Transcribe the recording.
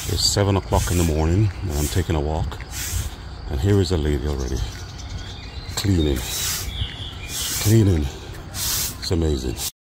It's 7 o'clock in the morning and I'm taking a walk, and here is a lady already cleaning. It's amazing.